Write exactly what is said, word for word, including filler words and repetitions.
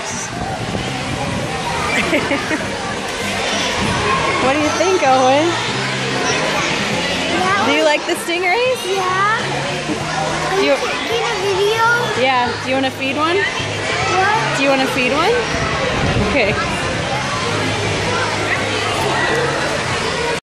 What do you think, Owen? Yeah, Do you like the stingrays? yeah. Are Do you you, taking a video? yeah. Do you want to feed one? What? Do you want to feed one? Okay.